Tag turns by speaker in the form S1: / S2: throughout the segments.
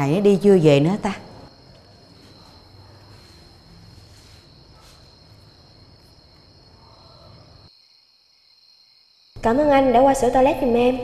S1: này nó đi chưa về nữa ta?
S2: Cảm ơn anh đã qua sửa toilet giùm em.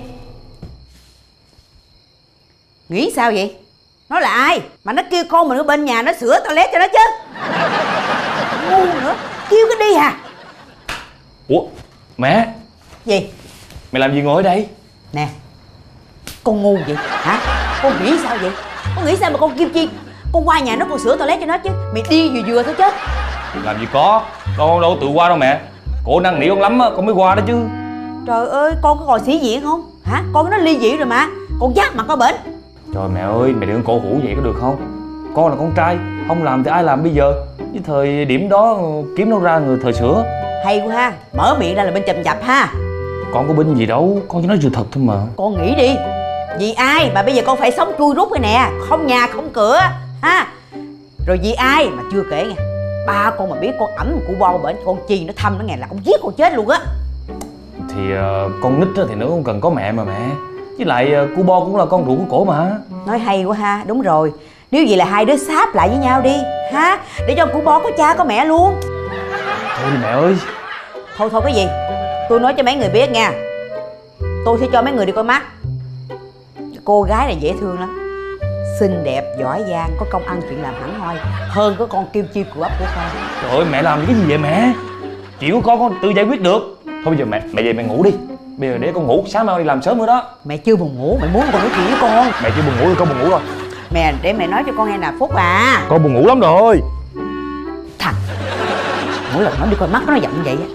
S1: Nghĩ sao vậy? Nó là ai mà nó kêu con mình ở bên nhà nó sửa toilet cho nó chứ? Ngu nữa, kêu cái đi à.
S3: Ủa mẹ?
S1: Gì?
S3: Mẹ làm gì ngồi ở đây?
S1: Nè, con ngu vậy hả? Con nghĩ sao vậy? Con nghĩ sao mà con Kim Chi con qua nhà nó còn sửa toilet cho nó chứ? Mày đi vừa vừa thôi chứ.
S3: Làm gì có, con đâu tự qua đâu mẹ. Cổ năn nỉ con lắm á, con mới qua đó chứ.
S1: Trời ơi, con có còn sĩ diện không? Hả? Con nó ly dị rồi mà. Con dắt mặt có bển.
S3: Trời mẹ ơi, mẹ đừng cổ hủ vậy có được không? Con là con trai, không làm thì ai làm bây giờ? Với thời điểm đó kiếm đâu ra người thời sữa.
S1: Hay quá ha, mở miệng ra là bên chầm chập ha.
S3: Con có binh gì đâu, con chỉ nói sự thật thôi mà.
S1: Con nghĩ đi, vì ai mà bây giờ con phải sống chui rút rồi nè. Không nhà không cửa ha. Rồi vì ai mà chưa kể nha, ba con mà biết con ẩm một cụ bo bển, con Chi nó thăm nó nghe là con giết con chết luôn á.
S3: Thì con nít thì nó không cần có mẹ mà mẹ. Với lại cu bo cũng là con ruột của cổ mà.
S1: Nói hay quá ha, đúng rồi. Nếu vậy là hai đứa sáp lại với nhau đi ha, để cho cụ bo có cha có mẹ luôn.
S3: Thôi đi mẹ ơi.
S1: Thôi thôi cái gì, tôi nói cho mấy người biết nha. Tôi sẽ cho mấy người đi coi mắt. Cô gái này dễ thương lắm, xinh đẹp, giỏi giang, có công ăn chuyện làm hẳn hoi hơn có con Kim Chi của ấp của con.
S3: Trời ơi mẹ làm cái gì vậy mẹ? Chuyện của con tự giải quyết được. Thôi bây giờ mẹ về mẹ ngủ đi. Bây giờ để con ngủ, sáng mai đi làm sớm nữa đó.
S1: Mẹ chưa buồn ngủ, mẹ muốn con nói chuyện với con.
S3: Mẹ chưa buồn ngủ thì con buồn ngủ rồi.
S1: Mẹ để mẹ nói cho con nghe nè Phúc à.
S3: Con buồn ngủ lắm rồi.
S1: Thằng mỗi lần nó đi coi mắt nó giận vậy á.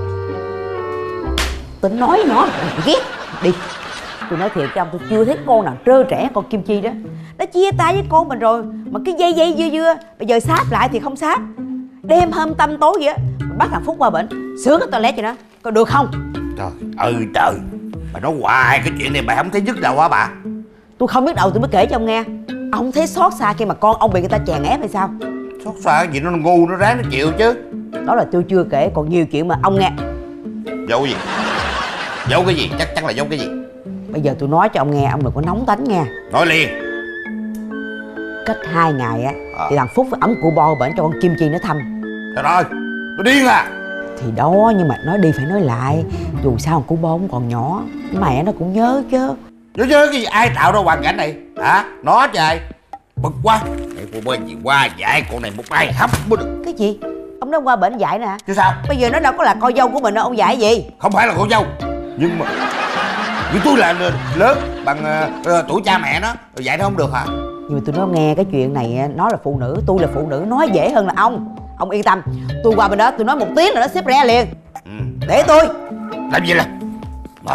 S1: Tính nói nó ghét. Đi. Tôi nói thiệt cho ông, tôi chưa thấy con nào trơ trẽ con Kim Chi đó. Nó chia tay với con mình rồi mà cái dây dưa dưa. Bây giờ sáp lại thì không sáp. Đêm hôm tăm tối vậy á, bắt thằng Phúc qua bệnh sửa cái toilet cho nó, có được không?
S4: Trời ơi trời, bà nói hoài cái chuyện này bà không thấy nhức đầu hả bà?
S1: Tôi không biết đầu tôi mới kể cho ông nghe. Ông thấy xót xa khi mà con ông bị người ta chèn ép hay sao?
S4: Xót xa cái gì, nó ngu nó ráng nó chịu chứ.
S1: Đó là tôi chưa kể, còn nhiều chuyện mà ông nghe.
S4: Giấu gì? Giấu cái gì? Chắc chắn là giấu cái gì?
S1: Bây giờ tôi nói cho ông nghe, ông đừng có nóng tánh nha.
S4: Nói liền.
S1: Cách 2 ngày á thì thằng Phúc phải ấm cụ bo bệnh cho con Kim Chi nó thăm.
S4: Trời ơi, tôi điên à.
S1: Thì đó, nhưng mà nói đi phải nói lại. Dù sao cụ bo cũng còn nhỏ, mẹ nó cũng nhớ chứ.
S4: Nhớ cái gì? Ai tạo ra hoàn cảnh này hả? Nó trời, bực quá. Mẹ cô bên gì qua dạy con này một ai hấp mới được.
S1: Cái gì? Ông nói qua bệnh dạy nè hả?
S4: Chứ sao?
S1: Bây giờ nó đâu có là con dâu của mình đâu, ông dạy gì?
S4: Không phải là con dâu, nhưng mà tôi là lớn bằng tuổi cha mẹ nó, dạy nó không được hả?
S1: Nhưng mà tôi nói nghe, cái chuyện này nó là phụ nữ, tôi là phụ nữ, nói dễ hơn là ông. Ông yên tâm, tôi qua bên đó tôi nói một tiếng là nó xếp re liền. Để tôi
S4: làm gì là mệt.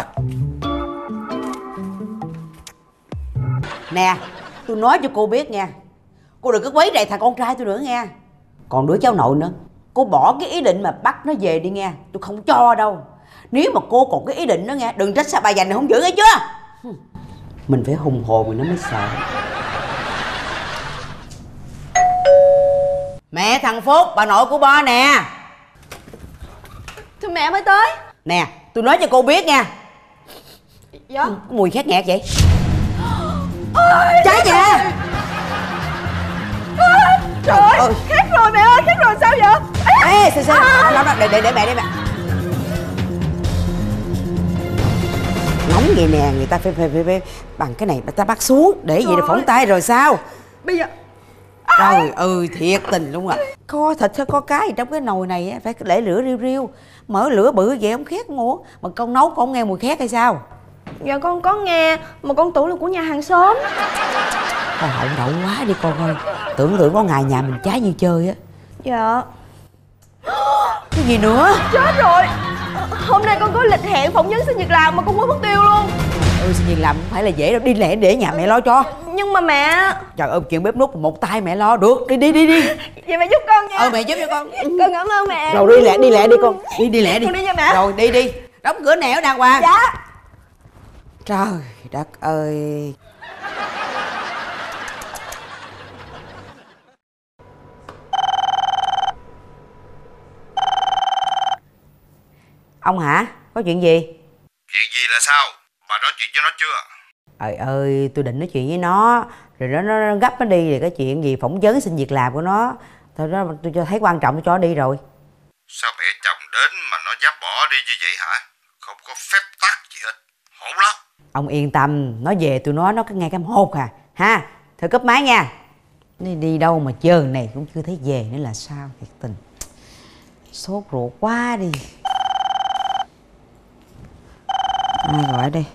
S1: Nè, tôi nói cho cô biết nha, cô đừng có quấy rầy thằng con trai tôi nữa nha. Còn đứa cháu nội nữa, cô bỏ cái ý định mà bắt nó về đi nghe. Tôi không cho đâu. Nếu mà cô còn cái ý định đó nghe, đừng trách sao bà dành này không giữ nghe chưa. Mình phải hùng hồn mình nó mới sợ. Mẹ thằng Phúc, bà nội của Bo nè.
S2: Thưa mẹ mới tới.
S1: Nè, tôi nói cho cô biết nha.
S2: Dạ.
S1: Có mùi khét nghẹt vậy. Trái nhà.
S2: Trời ơi, khét rồi mẹ ơi, khét rồi sao vậy?
S1: Ê, sao đó, để mẹ. Nóng vậy nè, người ta phải bằng cái này, người ta bắt xuống để vậy là phỏng tay rồi sao?
S2: Bây giờ
S1: Trời ơi, thiệt tình luôn à. Kho thịt hay kho cá gì trong cái nồi này á, phải để lửa riu riu. Mở lửa bự vậy không khét ngủ. Mà con nấu con không nghe mùi khét hay sao?
S2: dạ con có nghe, mà con tưởng là của nhà hàng xóm.
S1: Con hậu đậu quá đi con ơi. Tưởng tượng có ngày nhà mình cháy như chơi á.
S2: Dạ.
S1: Cái gì nữa?
S2: Chết rồi, hôm nay con có lịch hẹn phỏng vấn xin việc làm mà con quên mất tiêu luôn.
S1: Xin việc làm không phải là dễ đâu, đi lẹ để nhà mẹ lo cho.
S2: Nhưng mà mẹ.
S1: Trời ơi, chuyện bếp nút một tay mẹ lo được. Đi.
S2: Vậy mẹ giúp con nha.
S1: Mẹ giúp cho con.
S2: Con cảm ơn mẹ.
S1: Rồi đi lẹ đi con. Đi lẹ đi.
S2: Con đi nha mẹ.
S1: Rồi đi. Đóng cửa nẻo đàng hoàng.
S2: Dạ.
S1: Trời đất ơi. Ông hả? Có chuyện gì?
S4: Chuyện gì là sao? Bà nói chuyện cho nó chưa?
S1: Trời ơi, tôi định nói chuyện với nó rồi nó gấp nó đi, rồi cái chuyện gì phỏng vấn xin việc làm của nó thôi đó, tôi cho thấy quan trọng, tôi cho nó đi rồi.
S4: Sao mẹ chồng đến mà nó dám bỏ đi như vậy hả? Không có phép tắc gì hết, hỗn lắm.
S1: Ông yên tâm, nó về tôi nói nó cứ nghe cái hốt à ha. Thôi cúp máy nha. Đi đâu mà chờ này cũng chưa thấy về nữa là sao, thiệt tình sốt ruột quá đi. Ai gọi đây?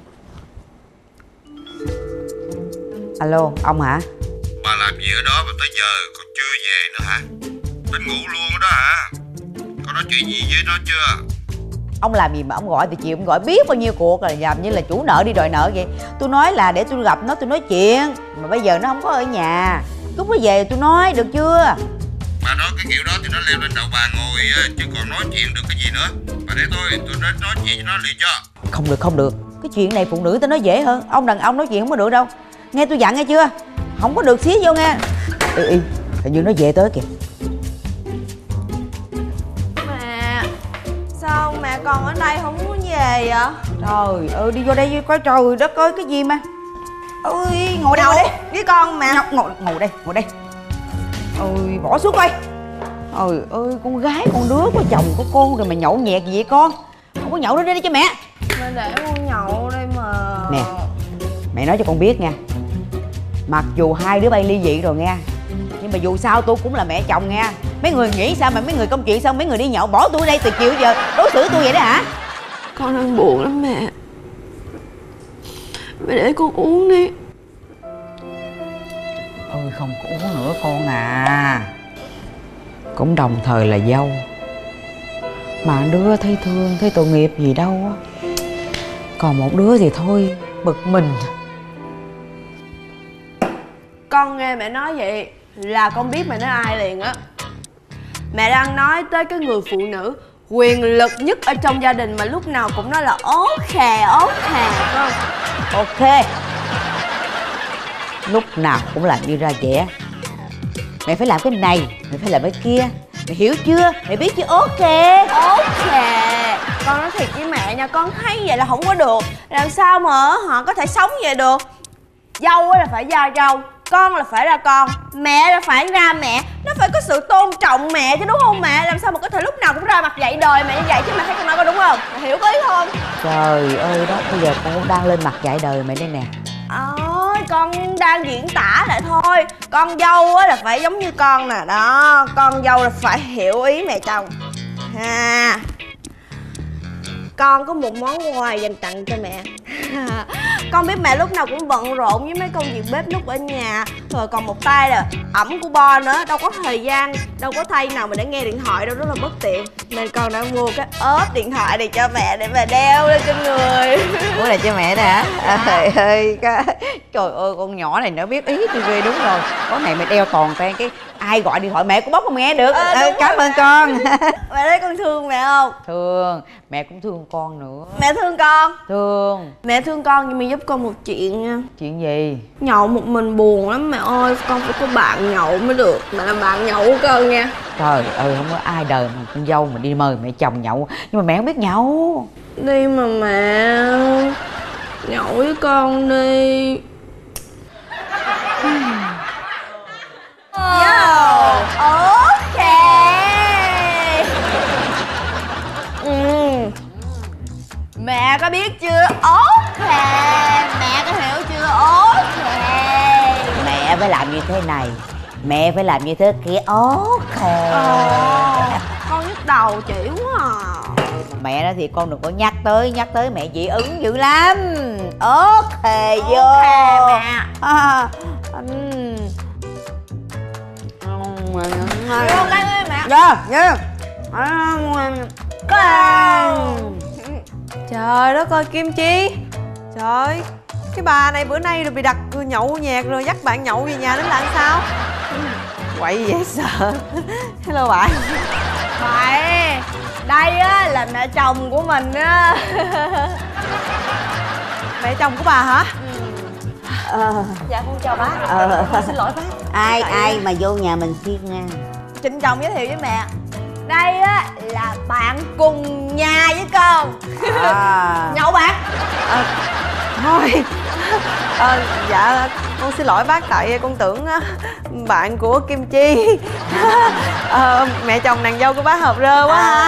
S1: Alo, ông hả?
S4: Bà làm gì ở đó mà tới giờ còn chưa về nữa hả? Định ngủ luôn đó hả? Có nói chuyện gì với nó chưa?
S1: Ông làm gì mà ông gọi từ chiều, ông gọi biết bao nhiêu cuộc rồi, làm như là chủ nợ đi đòi nợ vậy. Tôi nói là để tôi gặp nó tôi nói chuyện, mà bây giờ nó không có ở nhà. Lúc nó về tôi nói được chưa?
S4: Bà nói cái kiểu đó thì nó leo lên đầu bà ngồi chứ còn nói chuyện được cái gì nữa. Bà để tôi đến nói chuyện với nó liền cho.
S1: Không được, cái chuyện này phụ nữ ta nói dễ hơn. Ông đàn ông nói chuyện không có được đâu. Nghe tôi dặn nghe chưa? Không có được xía vô nghe. Hình như nó về tới kìa.
S2: Mẹ, sao mẹ còn ở đây không muốn về vậy?
S1: Trời ơi, đi vô đây coi trời đất ơi, cái gì mà. Ôi, ngồi đây, ngồi đây với con mà. Ngồi đây. Ôi, bỏ xuống coi. Trời ơi, con gái con đứa có chồng có con rồi mà nhậu nhẹt gì vậy con? Không có nhậu nữa, đi cho mẹ.
S2: Mẹ để con nhậu đây mà.
S1: Nè, mẹ nói cho con biết nha, mặc dù hai đứa bay ly dị rồi nghe, nhưng mà dù sao tôi cũng là mẹ chồng nghe. Mấy người nghĩ sao mà mấy người công chuyện sao mấy người đi nhậu bỏ tôi đây từ chiều giờ đối xử tôi vậy đó hả?
S2: Con đang buồn lắm mẹ. Mẹ để con uống đi.
S1: Ôi không có uống nữa con à. Cũng đồng thời là dâu, mà đứa thấy thương thấy tội nghiệp gì đâu á. Còn một đứa thì thôi bực mình.
S2: Con nghe mẹ nói vậy là con biết mẹ nói ai liền á. Mẹ đang nói tới cái người phụ nữ quyền lực nhất ở trong gia đình mà lúc nào cũng nói là ố khè phải không?
S1: Ok, lúc nào cũng làm như ra vẻ. Mẹ phải làm cái này, mẹ phải làm cái kia. Mẹ hiểu chưa? Mẹ biết chưa? Ok.
S2: Con nói thiệt với mẹ nha, con thấy vậy là không có được. Làm sao mà họ có thể sống vậy được? Dâu là phải ra dâu, con là phải ra con, mẹ là phải ra mẹ. Nó phải có sự tôn trọng mẹ chứ đúng không mẹ? Làm sao mà có thể lúc nào cũng ra mặt dạy đời mẹ như vậy chứ? Mẹ thấy con nói có đúng không? Mẹ hiểu có ý không?
S1: Trời ơi đó, bây giờ con đang lên mặt dạy đời mẹ đây nè.
S2: Ôi, con đang diễn tả lại thôi. Con dâu á là phải giống như con nè. Đó, con dâu là phải hiểu ý mẹ chồng ha. Con có một món quà dành tặng cho mẹ. Con biết mẹ lúc nào cũng bận rộn với mấy công việc bếp núc ở nhà, rồi còn một tay là ẩm của Bo nữa, đâu có thời gian, đâu có thay nào mà để nghe điện thoại đâu, rất là bất tiện. Nên con đã mua cái ốp điện thoại này cho mẹ để mà đeo lên trên người.
S1: Mua này cho mẹ nè hả? Trời ơi, trời ơi con nhỏ này nó biết ý tôi ghê. Đúng rồi, có này mẹ đeo toàn ten cái ai gọi điện thoại mẹ cũng bóc không nghe được. Cảm ơn con.
S2: Mẹ thấy con thương mẹ không?
S1: Thương, mẹ cũng thương con nữa.
S2: Mẹ thương con.
S1: Thương.
S2: Mẹ thương con nhưng mà giúp con một chuyện nha.
S1: Chuyện gì?
S2: Nhậu một mình buồn lắm mẹ ơi. Con phải có bạn nhậu mới được. Mẹ làm bạn nhậu của con nha.
S1: Trời ơi, không có ai đời mà con dâu mà đi mời mẹ chồng nhậu. Nhưng mà mẹ không biết nhậu.
S2: Đi mà mẹ. Nhậu với con đi. Ok. Mẹ có biết chưa? Ok. Mẹ có hiểu chưa? Ok.
S1: Mẹ phải làm như thế này, mẹ phải làm như thế kia. Ok.
S2: Con nhức đầu chỉ quá à.
S1: Mẹ đó thì con đừng có nhắc tới mẹ dị ứng dữ lắm. Ok vô.
S2: Ok mẹ. Vô đây ơi mẹ.
S1: Dạ.
S5: Trời đất ơi Kim Chi. Trời, cái bà này bữa nay rồi bị đặt nhậu nhẹt rồi dắt bạn nhậu về nhà đến là sao? Quậy dễ sợ. Hello bạn.
S2: Mày, đây á là mẹ chồng của mình á.
S5: Mẹ chồng của bà hả?
S2: Dạ con chào bác. Con xin lỗi bác.
S1: Ai mà vô nhà mình siêng nha.
S2: Trịnh trọng giới thiệu với mẹ. Đây á là bạn cùng nhà với con. Nhậu bạn.
S5: Thôi Dạ con xin lỗi bác, tại con tưởng bạn của Kim Chi. Mẹ chồng nàng dâu của bác hợp rơ quá.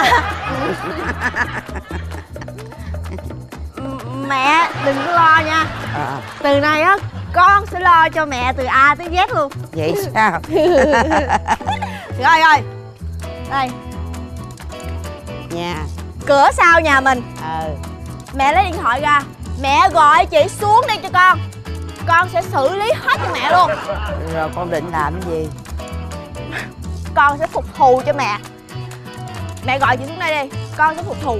S2: Mẹ đừng có lo nha. Từ nay á con sẽ lo cho mẹ từ A tới Z luôn.
S1: Vậy sao?
S2: Rồi rồi, đây
S1: Nha.
S2: cửa sau nhà mình. Mẹ lấy điện thoại ra, mẹ gọi chị xuống đây cho con sẽ xử lý hết cho mẹ luôn.
S1: Rồi con định làm cái gì?
S2: Con sẽ phục thù cho mẹ. Mẹ gọi chị xuống đây đi, con sẽ phục thù.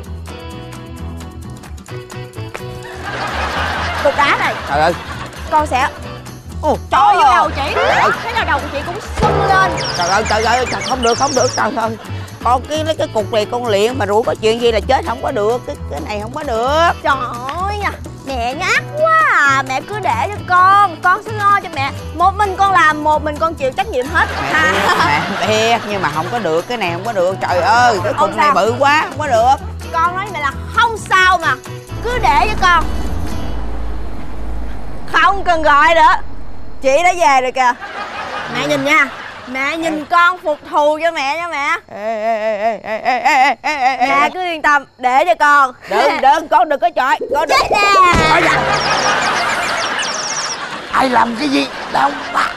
S2: Cục đá này.
S1: Trời ơi.
S2: Con sẽ chọi vô đầu chị. Thế nào đầu của chị cũng sưng lên.
S1: Trời ơi, trời, không được, trời ơi. Con lấy cái cục này con luyện mà rủi có chuyện gì là chết không có được. Cái này không có được.
S2: Trời ơi nha, mẹ nhát quá à. Mẹ cứ để cho con sẽ lo cho mẹ. Một mình con làm, một mình con chịu trách nhiệm hết.
S1: Mẹ biết, nhưng mà không có được, cái này không có được. Trời ơi, cái cục này bự quá, không có được.
S2: Con nói mẹ là không sao mà, cứ để cho con. Không cần gọi nữa, chị đã về rồi kìa. Mẹ nhìn nha, mẹ nhìn con phục thù cho mẹ nha mẹ. Mẹ cứ yên tâm, để cho con.
S1: Đừng, con đừng có chọi. Con
S2: chết nè.
S4: Ai làm cái gì đâu mà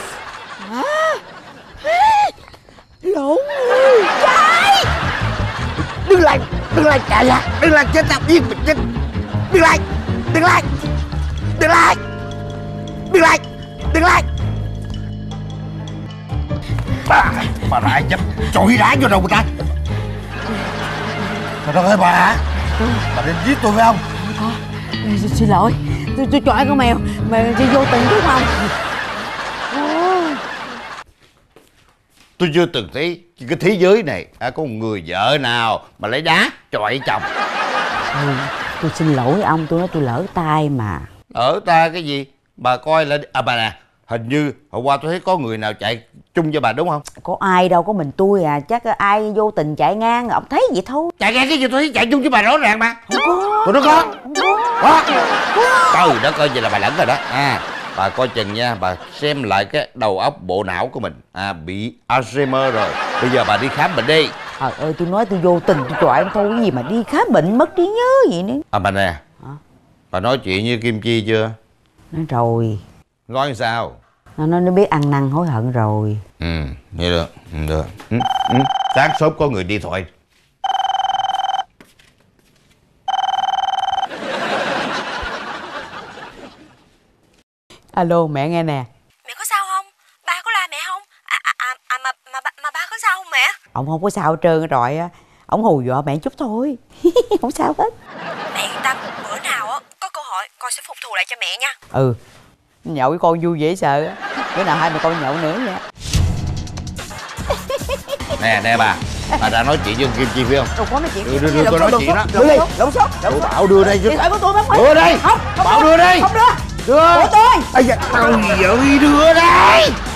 S1: lộn.
S2: Trời,
S4: đừng lại chạy ra, đừng lại chết nào điên mình chết. Đừng lại bà lại dám chọi đá vô đầu người ta. Trời đất ơi bà định giết tôi phải không?
S1: Xin lỗi, tôi chọi con mèo mà vô tình đúng không?
S4: Tôi chưa từng thấy cái thế giới này có một người vợ nào mà lấy đá chọi chồng.
S1: Tôi xin lỗi ông, tôi nói tôi lỡ tay mà.
S4: Ở ta cái gì? Bà coi lại bà nè, hình như hôm qua tôi thấy có người nào chạy chung với bà đúng không?
S1: Có ai đâu, có mình tôi à. Chắc ai vô tình chạy ngang, ông thấy vậy thôi.
S4: Chạy ngang cái gì, tôi thấy chạy chung với bà rõ ràng mà.
S1: Không có.
S4: Tụi nó có.
S1: Không có.
S4: Trời đất ơi, vậy là bà lẫn rồi đó. Bà coi chừng nha, bà xem lại cái đầu óc bộ não của mình. Bị Alzheimer rồi. Bây giờ bà đi khám bệnh đi.
S1: Trời ơi, tôi nói tôi vô tình tôi chọi ông thôi, cái gì mà đi khám bệnh mất trí nhớ vậy nữa.
S4: Bà nè, bà nói chuyện với Kim Chi chưa?
S1: Nói rồi.
S4: Nói sao?
S1: Nó biết ăn năn hối hận rồi.
S4: Vậy được, được. Sáng sớm có người đi thoại.
S1: Alo, mẹ nghe nè.
S2: mẹ có sao không? Ba có la mẹ không? Mà ba có sao không mẹ?
S1: Ông không có sao hết trơn rồi á. Ông hù dọa mẹ chút thôi. Không sao hết.
S2: Mẹ yên tâm, bữa nào á có cơ hội con sẽ phục thù lại cho mẹ nha.
S1: Nhậu với con vui dễ sợ á. Bữa nào hai mẹ con nhậu nữa nha.
S4: Nè bà đã nói chuyện với Kim Chi phải không?
S1: Đâu có nói chuyện.
S4: Đưa tôi nói chuyện đó.
S1: Đưa đi. Lộn xộn.
S4: Bảo đưa đây chứ.
S1: Điện thoại của tôi bác
S4: Đưa đây.
S1: Không,
S4: Bảo đưa đây.
S1: Không đưa.
S4: Đưa.
S1: Của tôi.
S4: Ây da, trời ơi, đưa đây.